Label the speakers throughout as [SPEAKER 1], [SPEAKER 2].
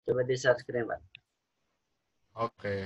[SPEAKER 1] Coba di share screen, Pak.
[SPEAKER 2] Oke.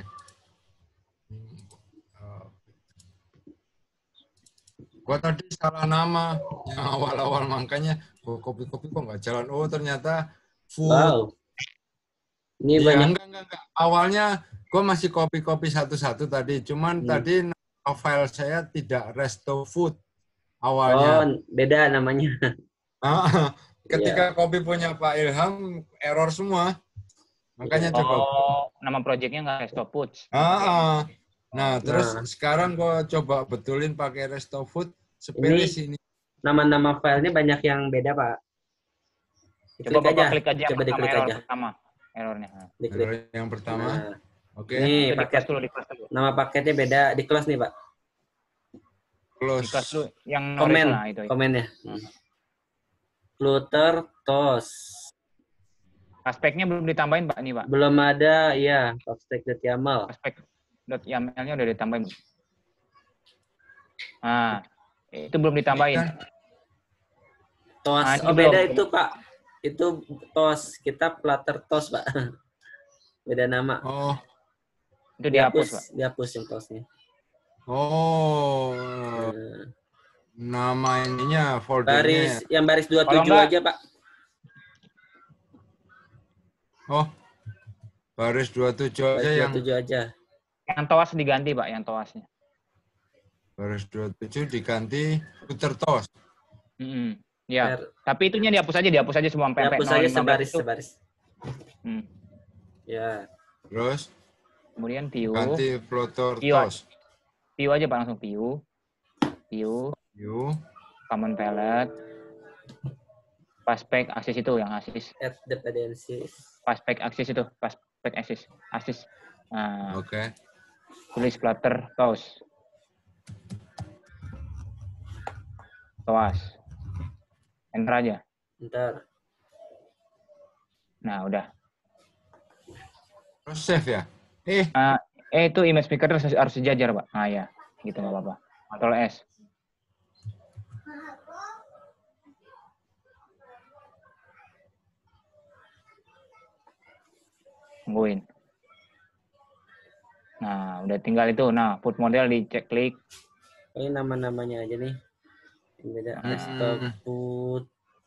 [SPEAKER 2] Gua tadi salah nama yang awal-awal, makanya gua copy-copy kok nggak jalan. Oh, ternyata food.
[SPEAKER 1] Wow. Ini
[SPEAKER 2] Iya,
[SPEAKER 1] banyak.
[SPEAKER 2] enggak. Awalnya gua masih copy-copy satu-satu tadi. Cuman tadi file saya tidak resto food
[SPEAKER 1] Oh,
[SPEAKER 2] awalnya.
[SPEAKER 1] beda namanya.
[SPEAKER 2] Ketika
[SPEAKER 1] Iya.
[SPEAKER 2] copy punya Pak Ilham, error semua. Makanya
[SPEAKER 1] Iya.
[SPEAKER 2] coba.
[SPEAKER 3] Oh, nama projectnya nggak Resto Foods.
[SPEAKER 2] Nah, terus
[SPEAKER 1] Nah,
[SPEAKER 2] sekarang gua coba betulin pakai resto food. Sepele
[SPEAKER 1] ini
[SPEAKER 2] sini.
[SPEAKER 1] nama-nama filenya banyak yang beda, Pak.
[SPEAKER 3] Coba
[SPEAKER 1] Diklik
[SPEAKER 3] Bapak
[SPEAKER 1] aja.
[SPEAKER 3] klik aja yang
[SPEAKER 1] Coba
[SPEAKER 3] pertama,
[SPEAKER 1] diklik
[SPEAKER 3] error
[SPEAKER 1] aja.
[SPEAKER 3] pertama. Errornya.
[SPEAKER 1] Diklik.
[SPEAKER 2] Yang pertama.
[SPEAKER 1] Nah,
[SPEAKER 2] Oke.
[SPEAKER 1] ini
[SPEAKER 3] Itu di
[SPEAKER 1] paket.
[SPEAKER 3] close dulu, di close dulu.
[SPEAKER 1] Nama paketnya beda. Di close nih, Pak.
[SPEAKER 3] Di close
[SPEAKER 2] Close.
[SPEAKER 3] dulu. Yang no
[SPEAKER 1] Komen.
[SPEAKER 3] resto lah itu.
[SPEAKER 1] Komennya. Flutter toast.
[SPEAKER 3] Aspeknya belum ditambahin, Pak, nih, Pak.
[SPEAKER 1] Belum ada, ya. Topstack.yaml.
[SPEAKER 3] Aspek.yaml-nya udah ditambahin. Nah, itu belum ditambahin.
[SPEAKER 1] Toast.
[SPEAKER 3] Nah, ini
[SPEAKER 1] Oh, beda
[SPEAKER 3] belum.
[SPEAKER 1] itu, Pak. Itu toast. Kita Flutter toast, Pak. Beda nama.
[SPEAKER 2] Oh.
[SPEAKER 3] Itu dihapus, Pak.
[SPEAKER 1] Dihapus yang toastnya.
[SPEAKER 2] Oh. Nama ininya, foldernya.
[SPEAKER 1] Baris 27
[SPEAKER 3] Kalau enggak,
[SPEAKER 1] aja, Pak.
[SPEAKER 2] Oh. Baris 27 aja
[SPEAKER 1] Baris
[SPEAKER 2] yang
[SPEAKER 1] 27 aja.
[SPEAKER 3] yang toas diganti, Pak, yang toasnya.
[SPEAKER 2] baris 27 diganti footer toast.
[SPEAKER 3] Ya, tapi itunya dihapus aja semua sampai
[SPEAKER 1] Dihapus aja
[SPEAKER 3] 015 itu.
[SPEAKER 1] sebaris. Ya.
[SPEAKER 2] Terus
[SPEAKER 3] Kemudian view.
[SPEAKER 2] ganti footer toast.
[SPEAKER 3] View aja, Pak, langsung view. View. Common palette. Paspec akses itu yang akses.
[SPEAKER 1] Add dependencies.
[SPEAKER 3] Paspec akses itu, paspec akses. Nah,
[SPEAKER 2] Oke.
[SPEAKER 3] tulis Flutter toast. Toas. Enter aja.
[SPEAKER 1] Ntar.
[SPEAKER 3] Nah, udah.
[SPEAKER 2] Terus save ya?
[SPEAKER 3] Itu image picker harus sejajar, Pak. Nah, ya. Gitu nggak apa-apa. Ctrl S. Tungguin. Nah, udah tinggal itu. Nah, food model dicek klik.
[SPEAKER 1] Ini nama-namanya aja nih. Ini beda. Stock food.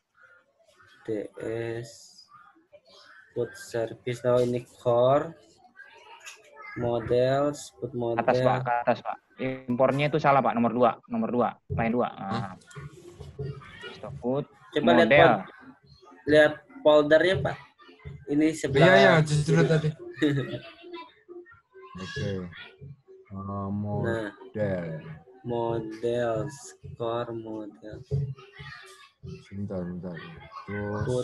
[SPEAKER 1] DS. Food service. Oh, ini core. Models. Food model.
[SPEAKER 3] Atas, Pak. Ke atas, Pak. Impornya itu salah, Pak. Nomor 2. Line 2. Nah. Stock food.
[SPEAKER 1] Coba
[SPEAKER 3] model.
[SPEAKER 1] Lihat foldernya, Pak. Ini sebelah.
[SPEAKER 2] Iya, justru tadi. Oke. Model.
[SPEAKER 1] Model. Score model.
[SPEAKER 2] Bentar.
[SPEAKER 1] Food.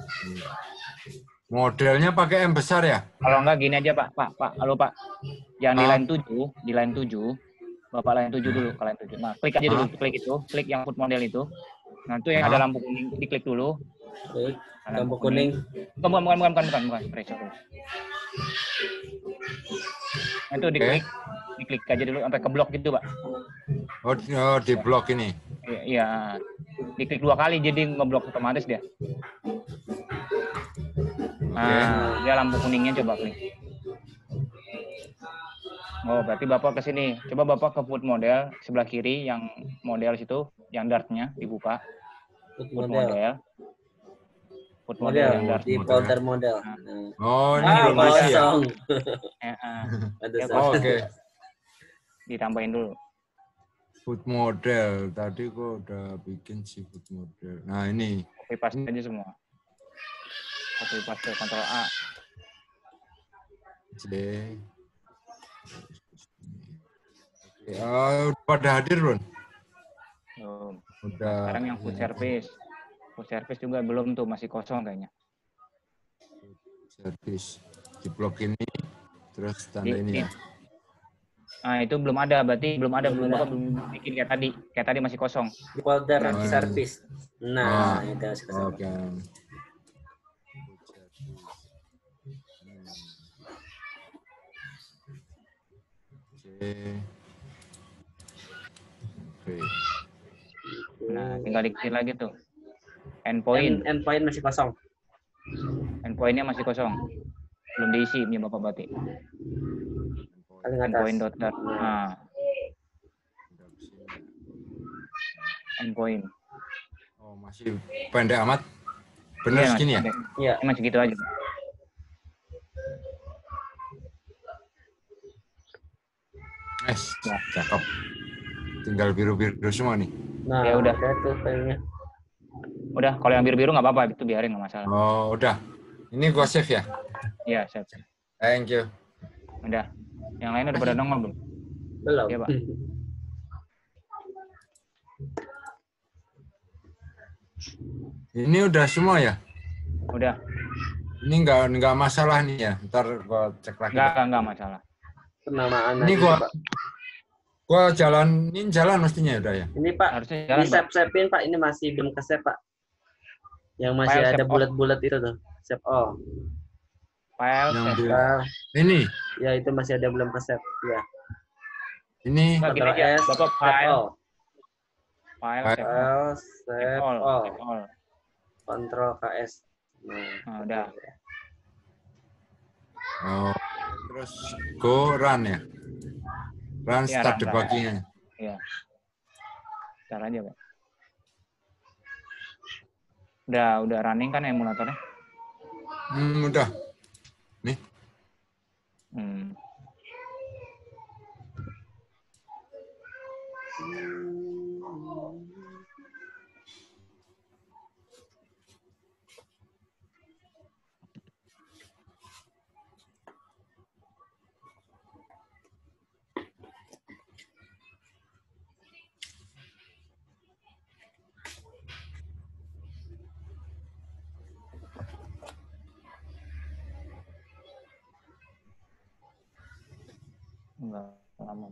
[SPEAKER 2] Modelnya pakai M besar ya?
[SPEAKER 3] Kalau enggak gini aja, Pak. Halo, Pak. Yang di line 7, Bapak line 7 dulu, ke line 7. Nah, klik aja dulu, klik yang food model itu. Nah, itu yang ada lampu kuning, diklik dulu.
[SPEAKER 1] Klik lampu kuning.
[SPEAKER 3] Bukan. Pressure. Nah, itu diklik aja dulu sampai ke blok gitu, Pak.
[SPEAKER 2] Oh, di blok ini.
[SPEAKER 3] Iya. Diklik 2 kali jadi ngeblok otomatis dia. Nah, dia lampu kuningnya coba klik. Oh, berarti Bapak ke sini. Coba Bapak ke food model sebelah kiri yang model situ, yang dartnya dibuka. Food model yang dart.
[SPEAKER 1] Di folder model.
[SPEAKER 2] Oh, ini belum isi ya? Oke.
[SPEAKER 3] Ditambahin dulu.
[SPEAKER 2] Food model. Tadi kok udah bikin si food model. Nah, ini.
[SPEAKER 3] Copy paste aja semua. Copy paste, Ctrl A.
[SPEAKER 2] J. Udah pada hadir belum? Udah.
[SPEAKER 3] Sekarang yang food service. Food service juga belum tuh, masih kosong kayaknya.
[SPEAKER 2] Service. Di blok ini. Terus tanda ini ya.
[SPEAKER 3] Nah, itu belum ada, berarti belum bikin kayak tadi. Kayak tadi masih kosong.
[SPEAKER 1] Di folder service. Nah, itu kosong.
[SPEAKER 2] Oke.
[SPEAKER 3] Nah, tinggal dikit lagi tuh. Endpoint
[SPEAKER 1] masih kosong.
[SPEAKER 3] Endpointnya masih kosong. Belum diisi ini Bapak berarti.
[SPEAKER 1] Paling atas.
[SPEAKER 3] Endpoint.dart. Nah, endpoint.
[SPEAKER 2] Oh, masih pendek amat. Bener
[SPEAKER 3] Iya,
[SPEAKER 2] segini ya?
[SPEAKER 1] Iya.
[SPEAKER 3] Ini masih gitu aja. Ya.
[SPEAKER 2] Cakep. Tinggal biru-biru semua nih.
[SPEAKER 1] Nah,
[SPEAKER 3] Ya udah.
[SPEAKER 1] tuh filenya.
[SPEAKER 3] Udah, kalau yang biru-biru nggak apa-apa, itu biarin nggak masalah.
[SPEAKER 2] Oh, udah. Ini gua save ya?
[SPEAKER 3] Iya, siap.
[SPEAKER 2] Thank you.
[SPEAKER 3] Udah. Yang lain udah pada nongol belum?
[SPEAKER 1] Belum.
[SPEAKER 3] Iya, Pak.
[SPEAKER 2] Ini udah semua ya?
[SPEAKER 3] Udah.
[SPEAKER 2] Ini nggak masalah nih ya. Ntar gua cek lagi.
[SPEAKER 3] Nggak masalah.
[SPEAKER 1] Penamaan
[SPEAKER 2] Ini
[SPEAKER 1] aja, Pak.
[SPEAKER 2] gua jalanin jalan mestinya udah ya.
[SPEAKER 1] Ini Pak,
[SPEAKER 3] Harusnya jalan,
[SPEAKER 1] di save-savein Pak, ini masih belum ke save Pak. Yang masih
[SPEAKER 3] File
[SPEAKER 1] ada
[SPEAKER 3] save all.
[SPEAKER 1] bulat-bulat itu tuh, save all.
[SPEAKER 3] File,
[SPEAKER 2] Yang
[SPEAKER 3] save.
[SPEAKER 2] di-
[SPEAKER 1] Nah,
[SPEAKER 2] Ini,
[SPEAKER 1] ya itu masih ada belum ke save. Ya.
[SPEAKER 2] ini.
[SPEAKER 3] Nggak, gini
[SPEAKER 1] Ctrl
[SPEAKER 3] aja,
[SPEAKER 1] S,
[SPEAKER 3] Bapak
[SPEAKER 1] save all.
[SPEAKER 3] file,
[SPEAKER 2] File.
[SPEAKER 3] save all.
[SPEAKER 1] Save all.
[SPEAKER 3] Save all.
[SPEAKER 1] Ctrl KS.
[SPEAKER 3] Nah, udah.
[SPEAKER 2] Oh, terus go run ya. Run
[SPEAKER 3] Ya,
[SPEAKER 2] start
[SPEAKER 3] run.
[SPEAKER 2] debugging-nya.
[SPEAKER 3] Iya. Cara aja, Pak. Udah running kan emulatornya?
[SPEAKER 2] Udah. Nih.
[SPEAKER 3] Hmm. Enggak lama.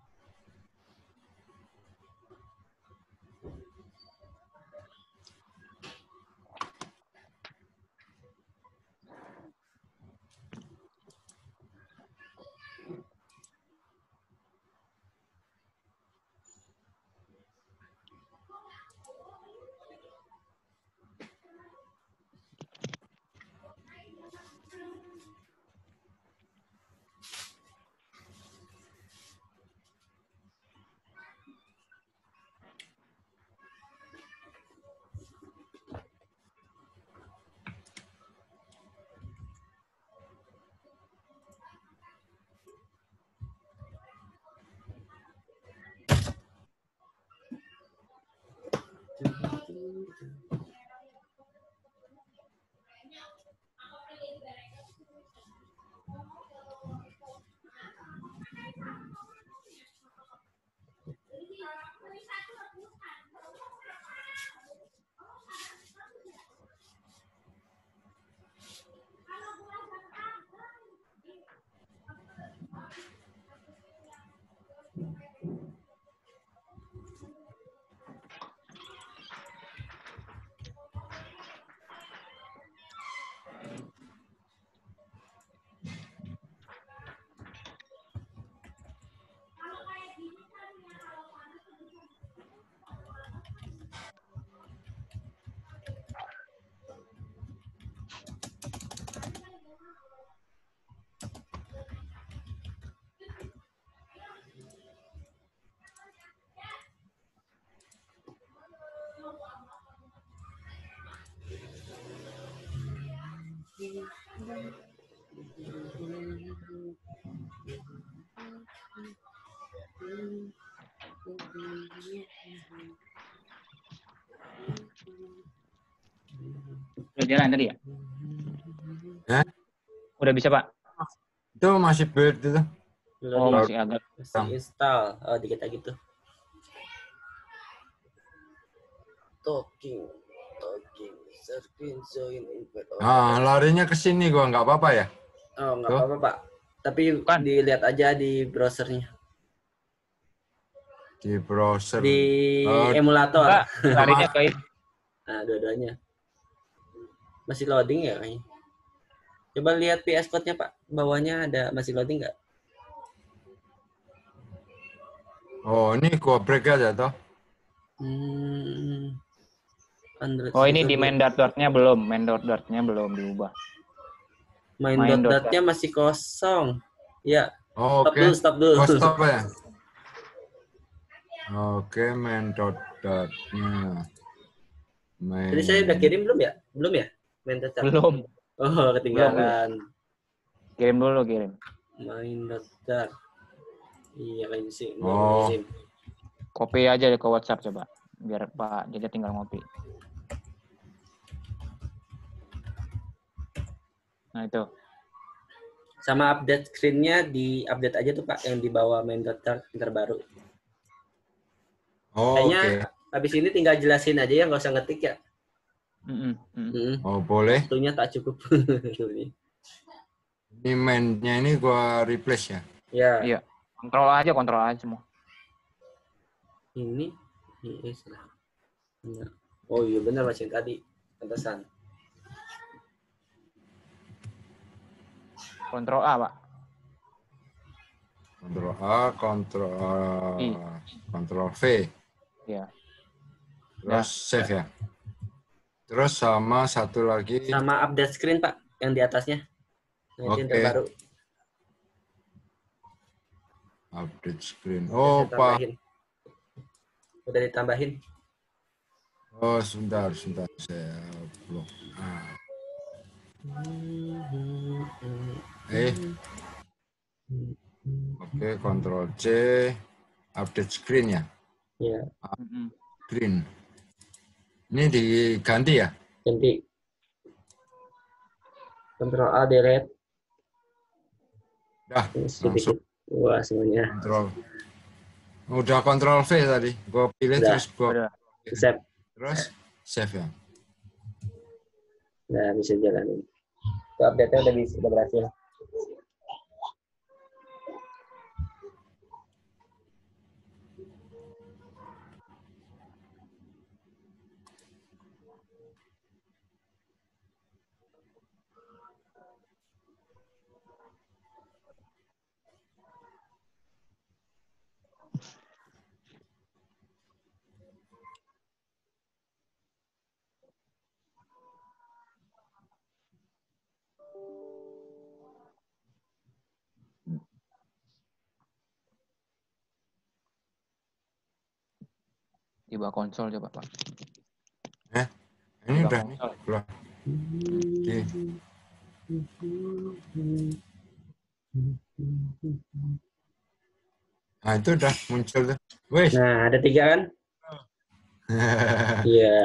[SPEAKER 3] Udah jalan tadi ya?
[SPEAKER 2] Hah?
[SPEAKER 3] Udah bisa, Pak?
[SPEAKER 2] Itu masih build itu.
[SPEAKER 3] Oh, masih agak.
[SPEAKER 1] Masih install. Oh, dikit lagi tuh. Talking, searching, join, invite.
[SPEAKER 2] Nah, larinya ke sini gua nggak apa-apa ya.
[SPEAKER 1] Oh, nggak
[SPEAKER 2] Tuh.
[SPEAKER 1] apa-apa, Pak. Tapi
[SPEAKER 3] Bukan.
[SPEAKER 1] dilihat aja di browsernya.
[SPEAKER 2] Di browser.
[SPEAKER 1] Di
[SPEAKER 2] Oh,
[SPEAKER 1] emulator.
[SPEAKER 3] Enggak, larinya ke itu.
[SPEAKER 1] Nah, dua-duanya. Masih loading ya kayaknya. Coba lihat PS Code-nya, Pak. Bawahnya ada masih loading nggak?
[SPEAKER 2] Oh, ini gua break aja toh.
[SPEAKER 1] Android
[SPEAKER 3] Oh, ini di
[SPEAKER 1] itu
[SPEAKER 3] main dart-dartnya belum. Main dart-dartnya belum diubah.
[SPEAKER 1] Main
[SPEAKER 3] Main
[SPEAKER 1] dot-dotnya masih kosong. Ya,
[SPEAKER 2] Oh,
[SPEAKER 1] stop
[SPEAKER 2] oke.
[SPEAKER 1] dulu, stop dulu.
[SPEAKER 2] Oh, stop ya. Oke, main dot-dotnya.
[SPEAKER 1] Tadi saya udah kirim belum ya? Belum ya? Main dot.
[SPEAKER 3] Belum.
[SPEAKER 1] Oh, ketinggalan.
[SPEAKER 3] Kirim dulu, kirim.
[SPEAKER 1] Main dot. Iya, kan sih.
[SPEAKER 2] Oh.
[SPEAKER 1] Kirim.
[SPEAKER 3] Copy aja ke WhatsApp coba. Biar Pak Jaja tinggal ngopi. Nah, itu.
[SPEAKER 1] Sama update screen-nya di update aja tuh Pak yang di bawah main dot yang terbaru.
[SPEAKER 2] Oh,
[SPEAKER 1] Kayaknya
[SPEAKER 2] oke.
[SPEAKER 1] habis ini tinggal jelasin aja ya, nggak usah ngetik ya.
[SPEAKER 2] Oh, boleh.
[SPEAKER 1] Waktunya tak cukup.
[SPEAKER 2] Ini mainnya ini gua replace ya.
[SPEAKER 1] Ya.
[SPEAKER 3] Iya. Kontrol aja semua.
[SPEAKER 1] Ini salah. Oh iya benar Mas yang tadi. Pantesan.
[SPEAKER 3] Kontrol A, Pak.
[SPEAKER 2] Kontrol A, kontrol V.
[SPEAKER 3] Iya.
[SPEAKER 2] Terus save ya. Terus sama satu lagi.
[SPEAKER 1] Sama update screen Pak yang di atasnya. Nah, itu yang terbaru.
[SPEAKER 2] Update screen. Oh, Pak.
[SPEAKER 1] Udah ditambahin.
[SPEAKER 2] Oh, sebentar. Saya blok. Oke, Ctrl C. Update screen ya?
[SPEAKER 1] Iya.
[SPEAKER 2] Screen. Ini diganti ya?
[SPEAKER 1] Ganti. Ctrl A, delete.
[SPEAKER 2] Dah, langsung.
[SPEAKER 1] Wah, semuanya.
[SPEAKER 2] Udah Ctrl V tadi. Gue pilih
[SPEAKER 1] udah.
[SPEAKER 2] terus gue
[SPEAKER 1] save.
[SPEAKER 2] Terus save ya.
[SPEAKER 1] Nah, bisa jalanin. Update-nya udah berhasil.
[SPEAKER 3] Tiba konsol coba, Pak.
[SPEAKER 2] Ini udah nih. Oke. Nah, itu udah muncul tuh. Wih.
[SPEAKER 1] Nah, ada 3 kan? Iya.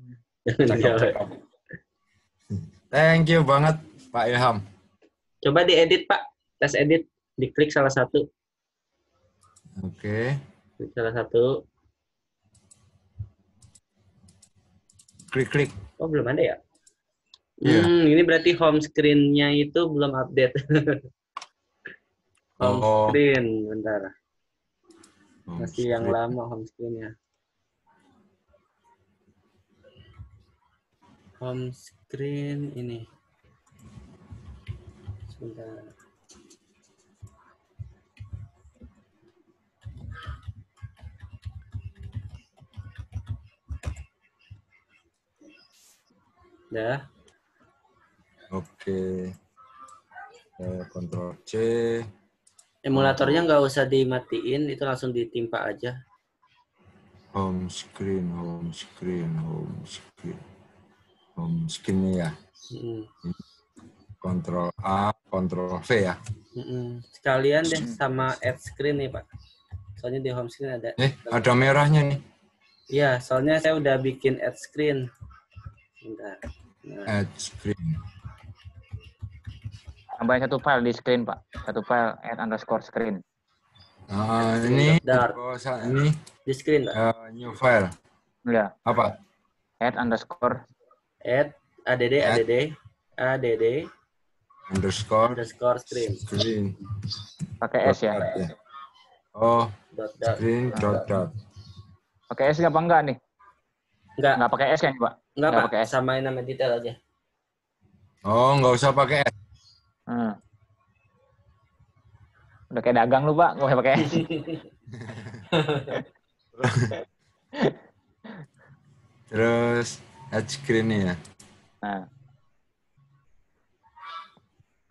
[SPEAKER 2] Thank you banget, Pak Ilham.
[SPEAKER 1] Coba diedit, Pak. Tes edit. Diklik salah satu.
[SPEAKER 2] Oke.
[SPEAKER 1] Klik salah satu.
[SPEAKER 2] Klik.
[SPEAKER 1] Oh, belum ada ya?
[SPEAKER 2] Iya.
[SPEAKER 1] Ini berarti home screen-nya itu belum update. Home screen, bentar. Masih yang lama home screen-nya. Home screen ini. Sebentar. Dah.
[SPEAKER 2] Oke. Ctrl C.
[SPEAKER 1] Emulatornya nggak usah dimatiin, itu langsung ditimpa aja.
[SPEAKER 2] Home screen ya. Ctrl A, Ctrl V ya.
[SPEAKER 1] Sekalian deh sama add screen nih Pak. Soalnya di home screen ada.
[SPEAKER 2] Ada merahnya nih.
[SPEAKER 1] Iya, soalnya saya udah bikin add screen. Bentar.
[SPEAKER 2] Nah. Add screen.
[SPEAKER 3] Tambahin satu file di screen, Pak. Satu file add_screen.
[SPEAKER 2] Ini
[SPEAKER 1] ini di screen, Pak.
[SPEAKER 2] New file.
[SPEAKER 3] Ya.
[SPEAKER 2] Apa?
[SPEAKER 3] Add
[SPEAKER 2] underscore screen.
[SPEAKER 3] Pakai S ya.
[SPEAKER 2] Oh. Screen dot.
[SPEAKER 3] Pakai S apa enggak nih? Enggak pakai S kan, Pak?
[SPEAKER 1] Enggak pakai S. Samain nama detail aja.
[SPEAKER 2] Oh, nggak usah pakai S.
[SPEAKER 3] Udah kayak dagang lu, Pak. Nggak usah pakai S.
[SPEAKER 2] Terus add screen ya.
[SPEAKER 3] Nah.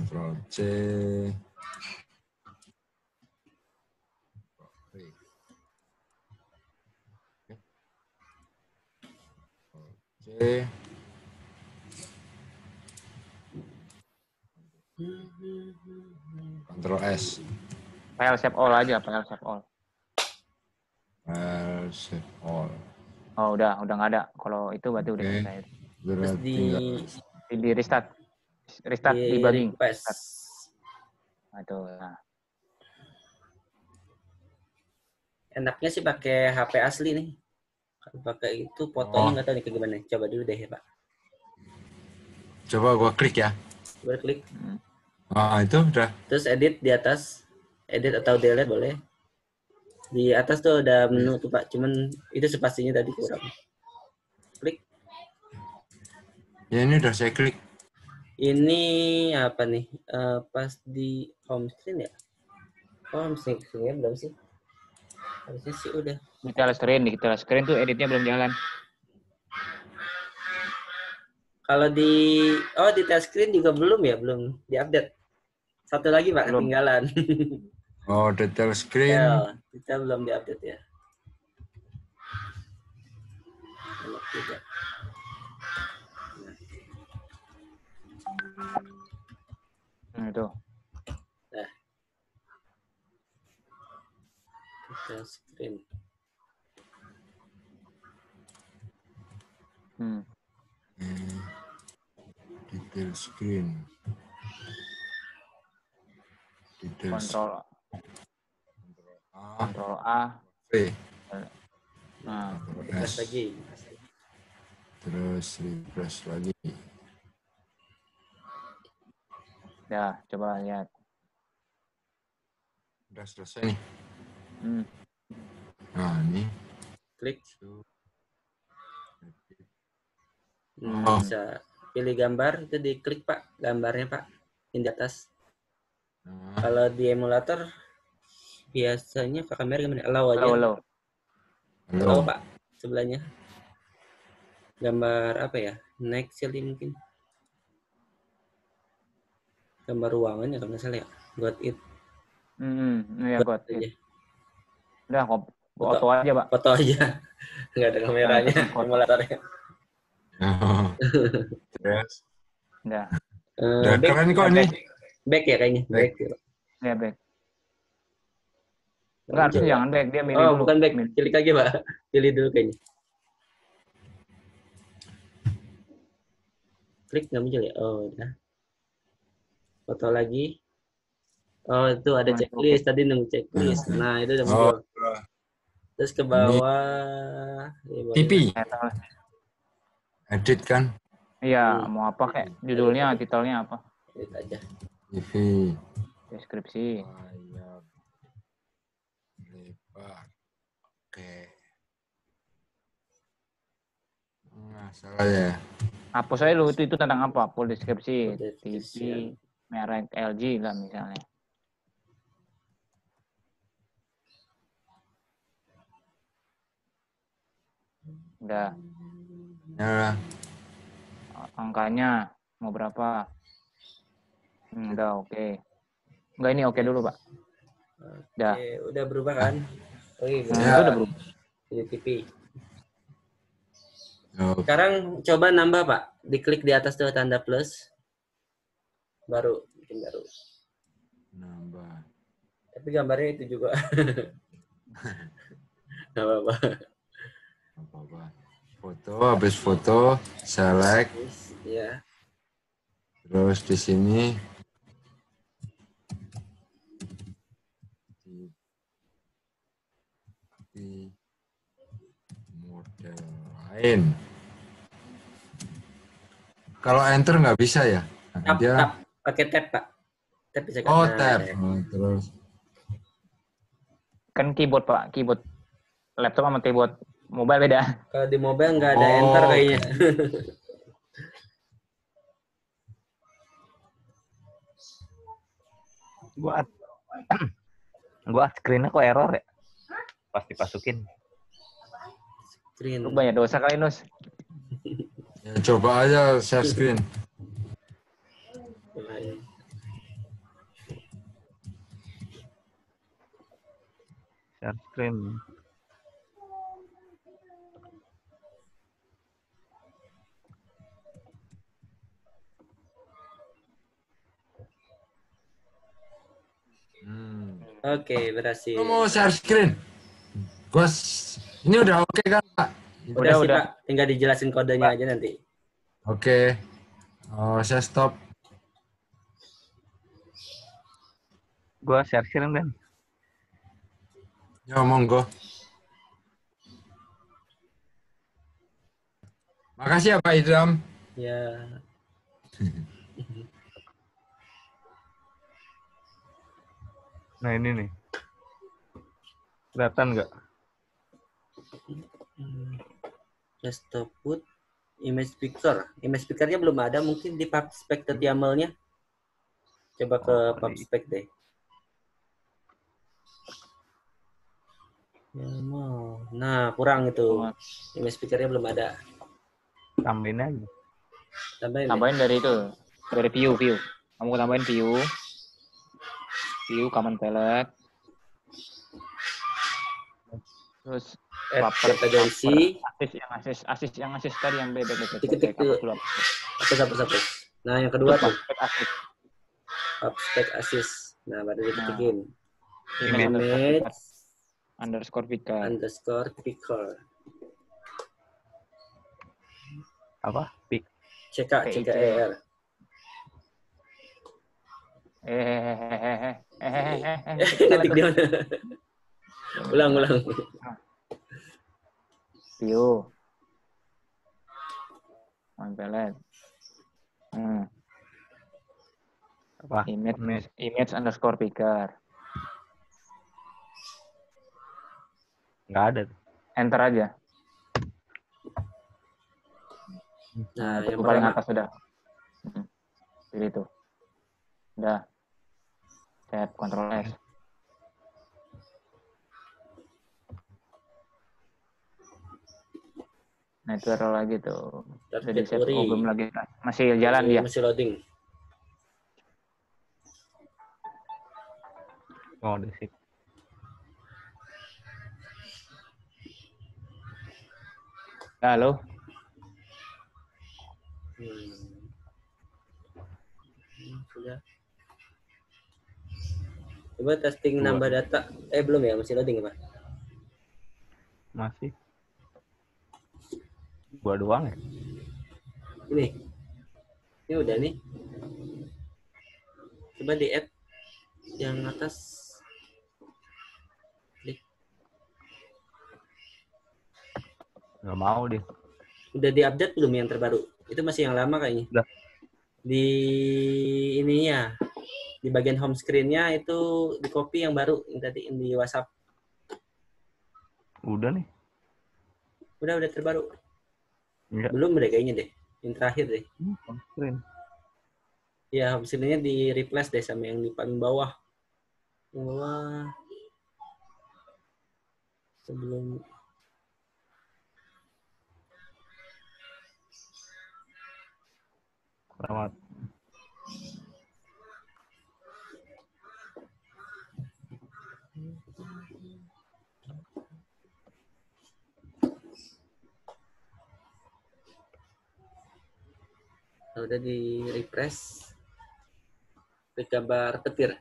[SPEAKER 2] Ctrl C. C. Ctrl S.
[SPEAKER 3] File save all aja, file save all.
[SPEAKER 2] File save all.
[SPEAKER 3] Oh, udah nggak ada. Kalau itu berarti udah
[SPEAKER 2] Oke.
[SPEAKER 3] selesai.
[SPEAKER 1] Terus
[SPEAKER 2] Berarti
[SPEAKER 1] di
[SPEAKER 3] Di restart debugging.
[SPEAKER 1] request.
[SPEAKER 3] Nah, itu. Nah.
[SPEAKER 1] Enaknya sih pakai HP asli nih. Kalau pakai itu fotonya nggak tahu nih kayak gimana. Coba dulu deh ya Pak.
[SPEAKER 2] coba gua klik ya.
[SPEAKER 1] Coba klik.
[SPEAKER 2] Ah, itu udah.
[SPEAKER 1] Terus edit di atas. Edit atau delete boleh. Di atas tuh ada menu tuh Pak. Cuman itu spasinya tadi kurang. Klik.
[SPEAKER 2] Ya ini udah saya klik.
[SPEAKER 1] Ini apa nih? Pas di home screen ya? Oh, home screen-nya belum sih? Harusnya sih udah.
[SPEAKER 3] Di detail screen tuh editnya belum jalan.
[SPEAKER 1] Kalau di detail screen juga belum ya, belum diupdate. Satu lagi Pak,
[SPEAKER 3] Belum.
[SPEAKER 1] ketinggalan.
[SPEAKER 2] Oh, detail screen.
[SPEAKER 1] Ya, kita belum diupdate ya. Enak juga.
[SPEAKER 3] Itu.
[SPEAKER 1] Nah, detail screen.
[SPEAKER 2] Detail screen. Detail
[SPEAKER 3] Kontrol A.
[SPEAKER 2] V.
[SPEAKER 3] Nah,
[SPEAKER 1] Refresh
[SPEAKER 2] S.
[SPEAKER 1] lagi.
[SPEAKER 2] Terus refresh lagi.
[SPEAKER 3] ya coba lihat.
[SPEAKER 2] Udah selesai nih. Nah, ini.
[SPEAKER 1] Klik.
[SPEAKER 2] Oh.
[SPEAKER 1] Bisa pilih gambar, itu diklik Pak, gambarnya Pak, yang di atas.
[SPEAKER 2] Nah,
[SPEAKER 1] Kalau di emulator biasanya ke kamera gimana? Allow aja.
[SPEAKER 3] Halo.
[SPEAKER 1] Allow Pak, sebelahnya. Gambar apa ya? Next sekali mungkin. Gambar ruangan ya kalau nggak salah ya. Got it.
[SPEAKER 3] Ya got it.
[SPEAKER 1] Aja.
[SPEAKER 3] Udah foto aja, Pak.
[SPEAKER 1] Foto aja. Nggak ada kameranya, emulatornya.
[SPEAKER 2] terus.
[SPEAKER 3] Udah.
[SPEAKER 2] Udah keren kok ini.
[SPEAKER 1] Back ya kayaknya. Back.
[SPEAKER 3] Ya, back. Enggak, harusnya jangan back. Dia milih dulu.
[SPEAKER 1] Bukan back. Klik lagi, Pak. Pilih dulu kayaknya. Klik nggak muncul ya? Oh, udah. Foto lagi. Oh, itu ada checklist. Tadi nunggu checklist. Nah, itu udah muncul. Terus ke bawah.
[SPEAKER 2] TV. Edit kan?
[SPEAKER 3] Iya, mau apa kayak judulnya, titelnya apa?
[SPEAKER 1] Edit aja.
[SPEAKER 2] TV.
[SPEAKER 3] Deskripsi.
[SPEAKER 2] Layar lebar. Oke. Nah, salah ya.
[SPEAKER 3] Hapus aja lu, itu tentang apa? Full deskripsi. TV, merek LG lah misalnya. Udah.
[SPEAKER 2] Ya.
[SPEAKER 3] Angkanya mau berapa? Udah oke. Enggak, ini oke dulu, Pak. Udah.
[SPEAKER 1] Udah berubah kan? Oh iya,
[SPEAKER 3] Itu udah berubah.
[SPEAKER 1] Jadi TV. Sekarang coba nambah Pak. Diklik di atas tuh tanda plus. Baru bikin baru.
[SPEAKER 2] Nambah.
[SPEAKER 1] Tapi gambarnya itu juga. Gak apa-apa.
[SPEAKER 2] Apa-apa. Foto, habis foto, select.
[SPEAKER 1] Ya.
[SPEAKER 2] Terus di sini di model lain. Kalau enter nggak bisa ya?
[SPEAKER 1] Tab. Pakai tab Pak. Tab bisa kan?
[SPEAKER 2] Oh, tab. Terus.
[SPEAKER 3] Kan keyboard, Pak. Keyboard laptop sama keyboard mobile beda.
[SPEAKER 1] Kalau di mobile nggak ada enter kayaknya.
[SPEAKER 4] Gua screen-nya kok error ya? Pasti masukin.
[SPEAKER 1] Screen.
[SPEAKER 3] Lu banyak dosa kali, Nus.
[SPEAKER 2] Ya, coba aja share screen.
[SPEAKER 4] Share screen.
[SPEAKER 1] Oke, berhasil.
[SPEAKER 2] Lu mau share screen? Ini udah oke kan, Pak?
[SPEAKER 1] Udah sih,
[SPEAKER 3] Udah.
[SPEAKER 1] Pak. Tinggal dijelasin kodenya aja nanti.
[SPEAKER 2] Oke. Oh, saya stop.
[SPEAKER 4] Gua share screen kan.
[SPEAKER 2] Ya, monggo. Makasih ya, Pak Idam.
[SPEAKER 1] Ya.
[SPEAKER 4] Nah ini nih. Kelihatan nggak?
[SPEAKER 1] Desktop put image picture. Image picture-nya belum ada, mungkin di PubSpec YAML-nya. Coba ke PubSpec deh. YAML. Nah, kurang itu. Image picture-nya belum ada.
[SPEAKER 4] Tambahin aja.
[SPEAKER 3] Tambahin dari itu, dari view. Kamu tambahin view, common palette, terus
[SPEAKER 1] kategori
[SPEAKER 3] asis yang tadi yang bebek
[SPEAKER 1] Ketik dulu. Hapus. Nah, yang kedua tuh. PubSpec assist. Nah, baru diketikin. Image
[SPEAKER 3] underscore picker.
[SPEAKER 4] Apa? Pick.
[SPEAKER 1] CKER. Ngetik di mana? Ulang.
[SPEAKER 3] View. Palette.
[SPEAKER 4] Apa?
[SPEAKER 3] Image underscore picker.
[SPEAKER 4] Nggak ada.
[SPEAKER 3] Enter aja.
[SPEAKER 1] Nah,
[SPEAKER 3] itu
[SPEAKER 1] yang
[SPEAKER 3] paling
[SPEAKER 1] pertama.
[SPEAKER 3] atas sudah. Pilih itu. Udah. Tab Ctrl S. Nah, itu error lagi tuh. Udah di save. Oh, belum lagi. Masih jalan dia.
[SPEAKER 1] Masih loading.
[SPEAKER 4] Oh, di sip.
[SPEAKER 3] Halo.
[SPEAKER 1] Sudah. Coba testing nambah data. Belum ya, masih loading ya, Pak?
[SPEAKER 4] Masih. Gua doang ya?
[SPEAKER 1] Ini udah nih. Coba di add yang atas. Klik.
[SPEAKER 4] Nggak mau deh.
[SPEAKER 1] Udah di-update belum yang terbaru? Itu masih yang lama kayaknya.
[SPEAKER 4] Udah.
[SPEAKER 1] Di ininya, di bagian home screen-nya itu di copy yang baru yang tadi di WhatsApp.
[SPEAKER 4] Udah nih.
[SPEAKER 1] Udah terbaru.
[SPEAKER 4] Enggak.
[SPEAKER 1] Belum deh kayaknya deh. Yang terakhir deh.
[SPEAKER 4] Home screen.
[SPEAKER 1] Ya, home screen-nya di replace deh sama yang di paling bawah. Yang bawah. Sebelum
[SPEAKER 4] Selamat.
[SPEAKER 1] udah di refresh. Klik gambar petir.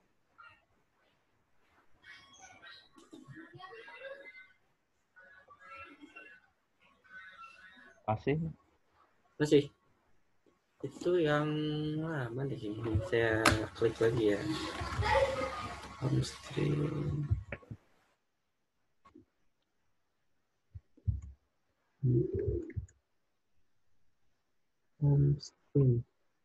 [SPEAKER 1] Masih. Itu yang lama di sini. Saya klik lagi ya. Home screen. Home screen.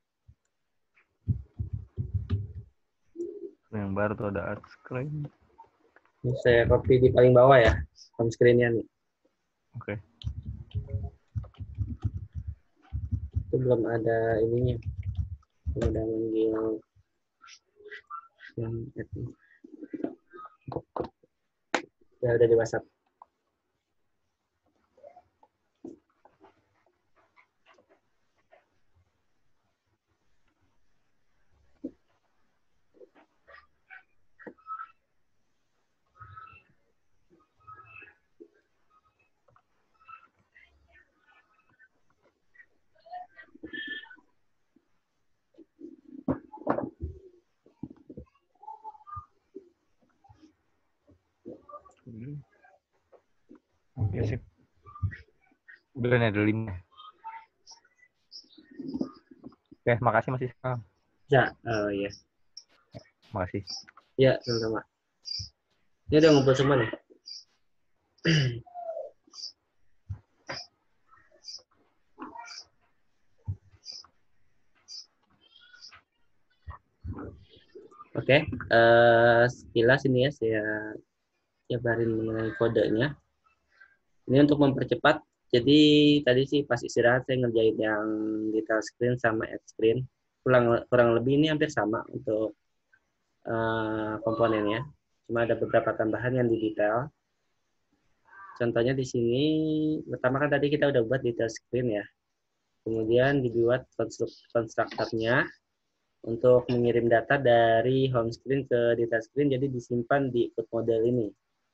[SPEAKER 4] Yang baru tuh ada art screen.
[SPEAKER 1] Ini saya copy di paling bawah ya. Home screen-nya nih.
[SPEAKER 4] Oke.
[SPEAKER 1] Itu belum ada ininya. Belum ada manggil yang itu. Ya udah di WhatsApp.
[SPEAKER 4] Udah nih, ada 5. Oke, makasih Mas Iskal.
[SPEAKER 1] Ya, oh iya.
[SPEAKER 4] Makasih.
[SPEAKER 1] Ya, sama-sama. Ini udah ngumpul semua nih. Oke, sekilas ini ya saya jabarin mengenai kodenya. Ini untuk mempercepat. Jadi tadi sih pas istirahat saya ngerjain yang detail screen sama add screen. Kurang lebih ini hampir sama untuk komponennya. Cuma ada beberapa tambahan yang di detail. Contohnya di sini, pertama kan tadi kita udah buat detail screen ya. Kemudian dibuat konstruktornya untuk mengirim data dari home screen ke detail screen, jadi disimpan di input model ini.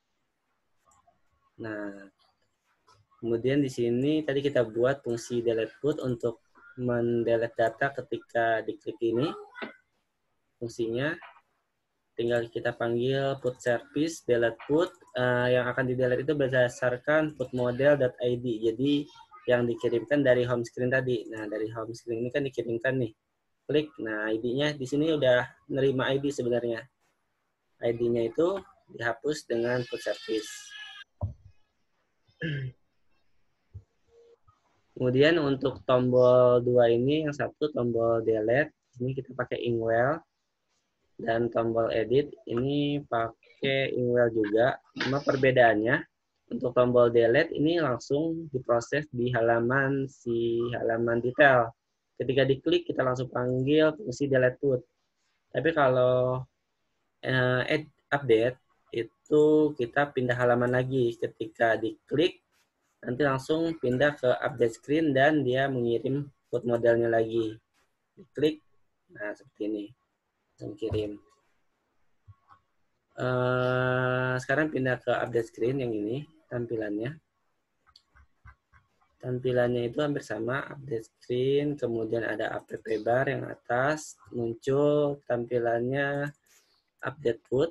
[SPEAKER 1] Nah, kemudian di sini tadi kita buat fungsi delete put untuk mendelete data ketika diklik ini. Fungsinya tinggal kita panggil put service delete put, yang akan di delete itu berdasarkan put model.id. Jadi yang dikirimkan dari home screen tadi. Nah, dari home screen ini kan dikirimkan nih. Klik, nah ID-nya di sini udah nerima ID sebenarnya. ID-nya itu dihapus dengan put service. Kemudian untuk tombol 2 ini, yang satu tombol delete, ini kita pakai inkwell. Dan tombol edit ini pakai inkwell juga. Cuma perbedaannya, untuk tombol delete ini langsung diproses di halaman detail. Ketika diklik, kita langsung panggil fungsi delete put. Tapi kalau update, itu kita pindah halaman lagi. Ketika diklik, nanti langsung pindah ke update screen dan dia mengirim put modelnya lagi. Diklik, nah seperti ini. Langsung kirim. Sekarang pindah ke update screen yang ini tampilannya. Tampilannya itu hampir sama, update screen, kemudian ada app bar yang atas, muncul tampilannya update put.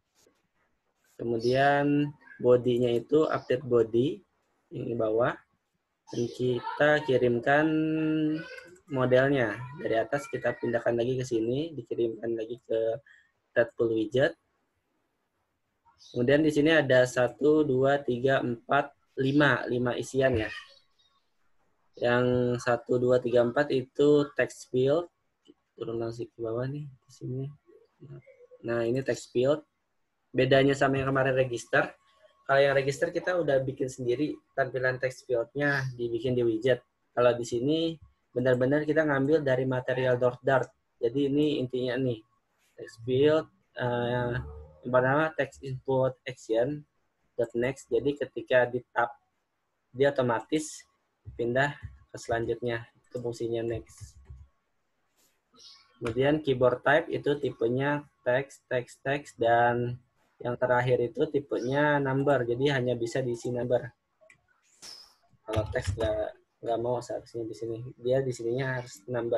[SPEAKER 1] Kemudian bodinya itu update body yang di bawah. Dan kita kirimkan modelnya. Dari atas kita pindahkan lagi ke sini, dikirimkan lagi ke Redpool widget. Kemudian di sini ada 1, 2, 3, 4, 5 isian ya. Yang 1, 2, 3, 4 itu text field. Turun langsung ke bawah nih di sini. Nah, ini text field. Bedanya sama yang kemarin register. Kalau yang register kita udah bikin sendiri tampilan text field-nya dibikin di widget. Kalau di sini benar-benar kita ngambil dari material Dart. Jadi ini intinya nih. Text field yang pertama text input action .next. Jadi ketika di tab dia otomatis pindah ke selanjutnya. Itu fungsinya next. Kemudian keyboard type itu tipenya text, dan yang terakhir itu tipenya number. Jadi hanya bisa diisi number. Kalau teks nggak mau seharusnya di sini. Dia di sininya harus number.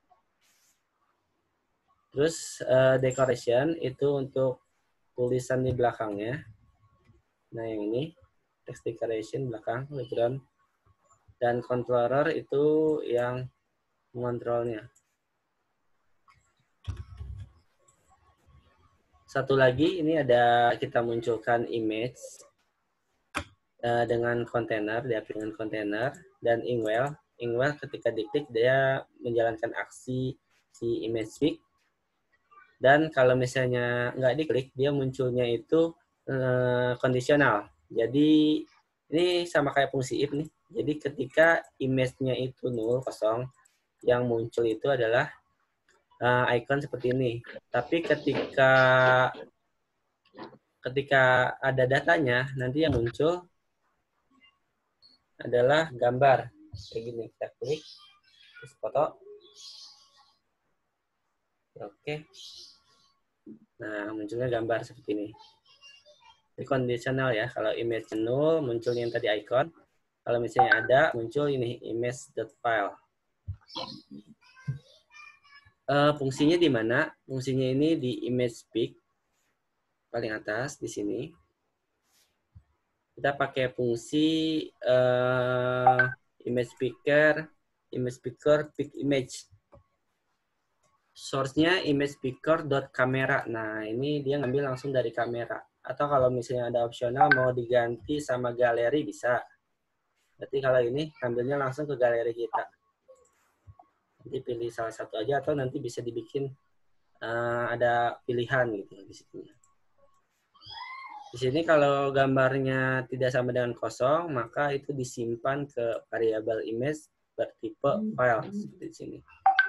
[SPEAKER 1] Terus decoration itu untuk tulisan di belakangnya. Nah yang ini text decoration belakang background. Dan controller itu yang mengontrolnya. Satu lagi ini ada kita munculkan image dengan kontainer, dengan kontainer dan inkwell. Inkwell ketika diklik dia menjalankan aksi si image pick. Dan kalau misalnya nggak diklik, dia munculnya itu kondisional. Jadi ini sama kayak fungsi if nih. Jadi ketika image-nya itu 0, kosong, yang muncul itu adalah icon seperti ini. Tapi ketika ada datanya, nanti yang muncul adalah gambar. Kayak gini, kita klik, terus foto. Oke. Nah, munculnya gambar seperti ini. Ini kondisional ya. Kalau image 0, muncul yang tadi icon. Kalau misalnya ada, muncul ini image.file. Fungsinya di mana? Fungsinya ini di image pick paling atas di sini. Kita pakai fungsi image picker, pick image. Source-nya imagepicker.camera. Nah, ini dia ngambil langsung dari kamera. Atau kalau misalnya ada opsional mau diganti sama galeri bisa. Berarti kalau ini ngambilnya langsung ke galeri kita. Nanti pilih salah satu aja atau nanti bisa dibikin ada pilihan gitu di sini. Di sini kalau gambarnya tidak sama dengan kosong, maka itu disimpan ke variabel image bertipe file seperti di sini.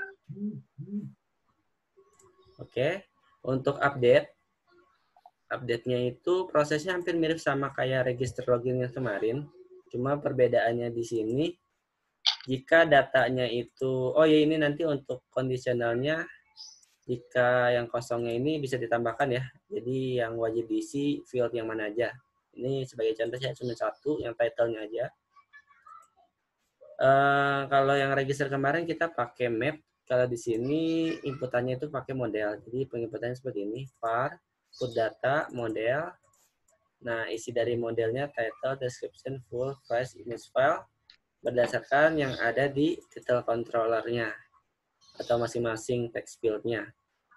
[SPEAKER 1] Oke, untuk update-nya itu prosesnya hampir mirip sama kayak register login yang kemarin. Cuma perbedaannya di sini, jika datanya itu, oh ya ini nanti untuk kondisionalnya, jika yang kosongnya ini bisa ditambahkan ya. Jadi yang wajib diisi field yang mana aja. Ini sebagai contoh saya cuma satu, yang title-nya aja. Kalau yang register kemarin kita pakai map. Kalau di sini inputannya itu pakai model. Jadi penginputannya seperti ini, var, put data, model. Nah, isi dari modelnya title, description, full, price, image file berdasarkan yang ada di title controller-nya atau masing-masing text field-nya.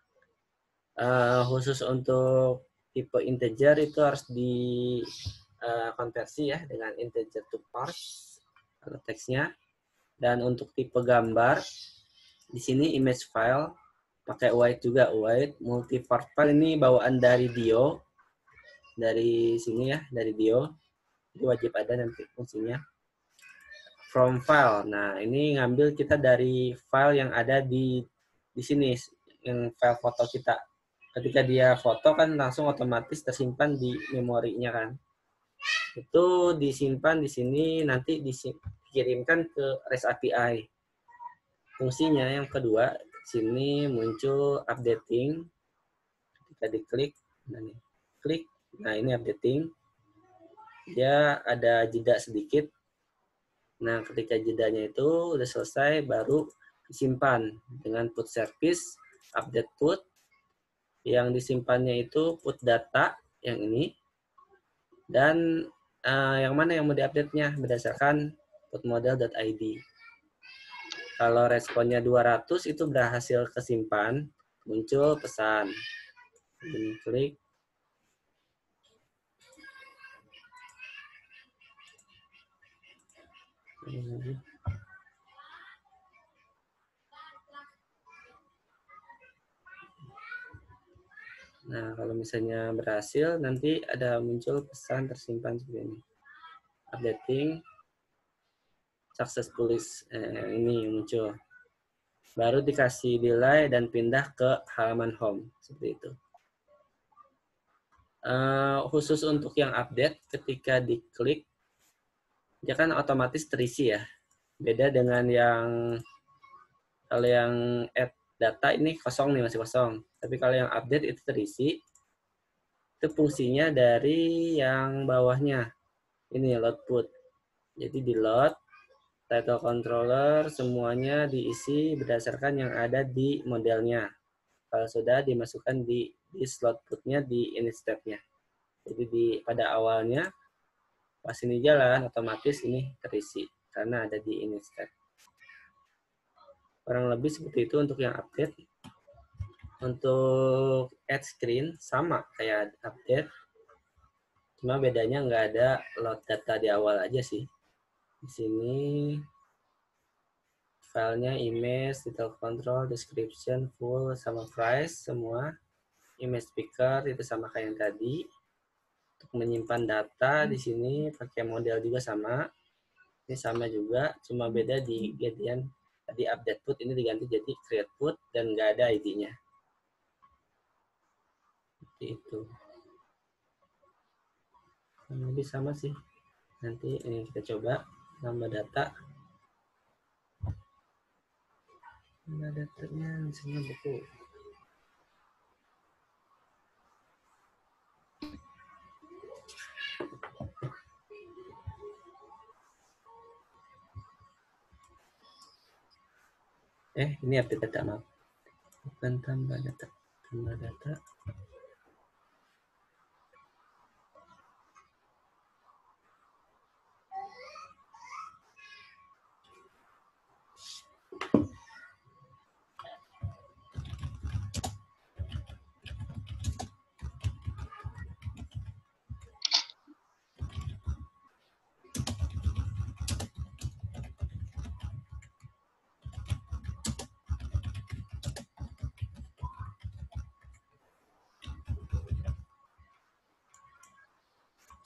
[SPEAKER 1] Khusus untuk tipe integer itu harus dikonversi ya dengan integer to parse kalau teksnya. Dan untuk tipe gambar di sini image file pakai white juga, white multi-part file ini bawaan dari Dio, dari sini ya, dari Dio. Itu wajib ada nanti fungsinya. From file, nah ini ngambil kita dari file yang ada di sini, yang file foto kita. Ketika dia foto kan langsung otomatis tersimpan di memorinya kan. Itu disimpan di sini, nanti dikirimkan ke REST API. Fungsinya yang kedua, sini muncul updating. Ketika diklik, nah ini updating. Dia ada jeda sedikit. Nah, ketika jedanya itu udah selesai, baru disimpan dengan put service, update put. Yang disimpannya itu put data, yang ini. Dan yang mana yang mau diupdate-nya berdasarkan putmodel.id. Kalau responnya 200 itu berhasil kesimpan, muncul pesan. Klik. Nah, kalau misalnya berhasil, nanti ada muncul pesan tersimpan seperti ini. Updating. Successfully ini muncul. Baru dikasih delay dan pindah ke halaman home. Seperti itu. Khusus untuk yang update, ketika diklik, dia kan otomatis terisi ya. Beda dengan yang, kalau yang add data ini kosong nih, masih kosong. Tapi kalau yang update itu terisi, itu fungsinya dari yang bawahnya. Ini load put. Jadi di load, title controller, semuanya diisi berdasarkan yang ada di modelnya. Kalau sudah dimasukkan di slot putnya di init step-nya. Jadi pada awalnya, pas ini jalan, otomatis ini terisi. Karena ada di init step. Kurang lebih seperti itu untuk yang update. Untuk add screen, sama kayak update. Cuma bedanya nggak ada load data di awal aja sih. Di sini filenya image, title control, description, full, sama price, semua. Image picker itu sama kayak yang tadi. Untuk menyimpan data di sini pakai model juga sama. Ini sama juga, cuma beda di gantian tadi update put ini diganti jadi create put dan nggak ada ID-nya. Seperti itu. Lebih sama sih. Nanti ini kita coba nambah data. Nambah datanya misalnya buku. Ini update data, maaf. Bukan tambah data. Tambah data.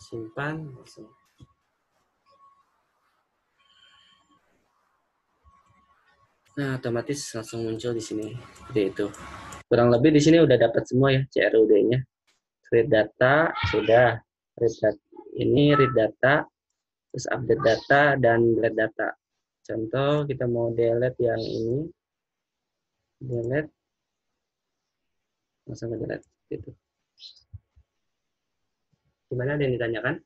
[SPEAKER 1] simpan langsung. Nah, otomatis langsung muncul di sini. Seperti itu. Kurang lebih di sini udah dapat semua ya CRUD-nya. Read data sudah. Ini read data, terus update data dan delete data. Contoh kita mau delete yang ini. Delete. Langsung ke delete. Gitu. Gimana, ada yang ditanyakan?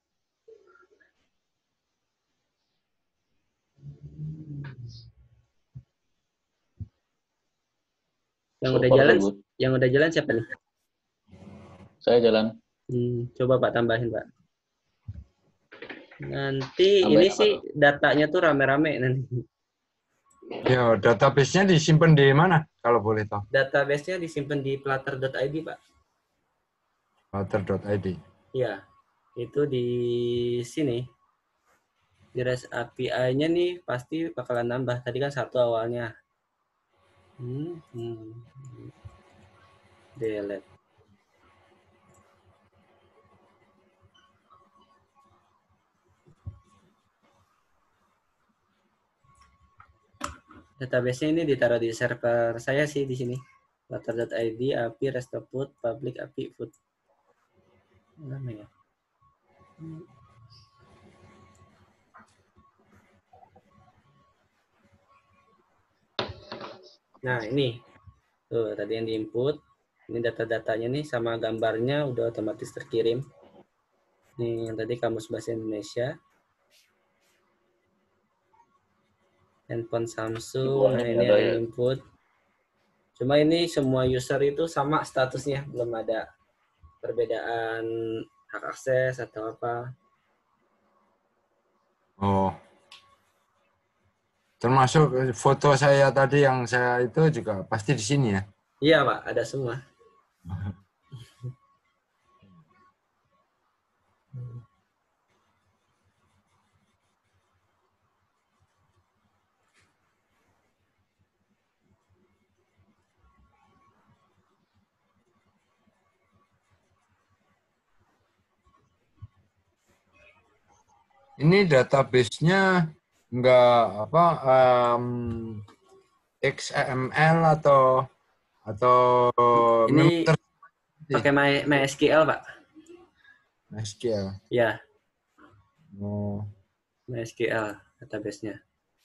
[SPEAKER 1] Yang udah jalan siapa nih?
[SPEAKER 5] Saya jalan.
[SPEAKER 1] Coba Pak tambahin Pak. Nanti ini sih datanya tuh rame-rame nanti.
[SPEAKER 2] Ya, database-nya disimpan di mana kalau boleh tahu?
[SPEAKER 1] Database-nya disimpan di platter.id Pak.
[SPEAKER 2] Platter.id.
[SPEAKER 1] Iya, itu di sini. Di REST API-nya nih pasti bakalan nambah. Tadi kan 1 awalnya. Delete. Database-nya ini ditaruh di server saya sih di sini. Platter.id, API, REST-Food, Public API, Food. Mana ya? Nah, ini. Tuh, tadi yang diinput. Ini data-datanya nih sama gambarnya udah otomatis terkirim. Nih, yang tadi Kamus Bahasa Indonesia. Handphone Samsung, nah ini ada yang input. Cuma ini semua user itu sama statusnya, belum ada perbedaan hak akses atau apa.
[SPEAKER 2] Oh. Termasuk foto saya tadi yang saya itu juga pasti di sini ya?
[SPEAKER 1] Iya Pak, ada semua.
[SPEAKER 2] Ini database-nya enggak apa XML atau
[SPEAKER 1] Ini pakai MySQL Pak.
[SPEAKER 2] MySQL.
[SPEAKER 1] Ya.
[SPEAKER 2] Oh.
[SPEAKER 1] MySQL database-nya.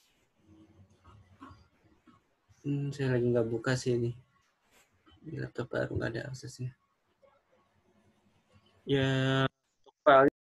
[SPEAKER 1] Saya lagi nggak buka sih ini. Di laptop baru nggak ada aksesnya. Ya